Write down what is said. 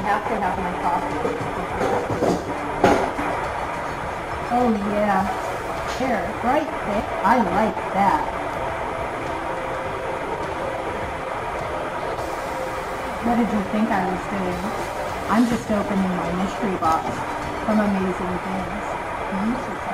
have to have my coffee. Oh yeah. There, right there. I like that. What did you think I was doing? I'm just opening my mystery box from Amazing Things. You should